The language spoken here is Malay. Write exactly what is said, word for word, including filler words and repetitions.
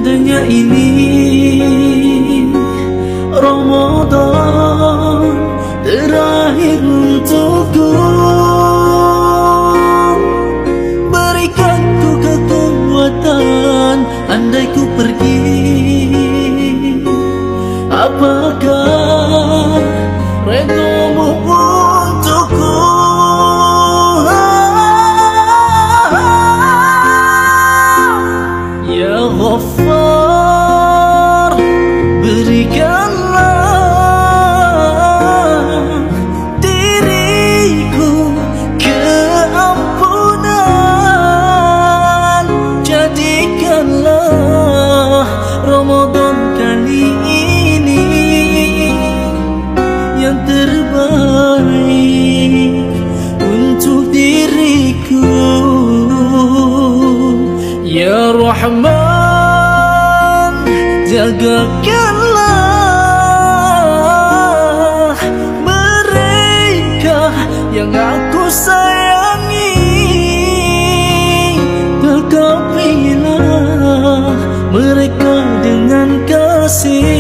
Seandainya ini Ramadan terakhir untukku, berikan ku kekuatan andai ku pergi. Apakah redomu untukku? Ya Ghaffar, berikanlah diriku keampunan. Jadikanlah Ramadan kali ini yang terbaik untuk diriku. Ya Rahman, jagakanlah mereka yang aku sayangi. Tangkapilah mereka dengan kasih.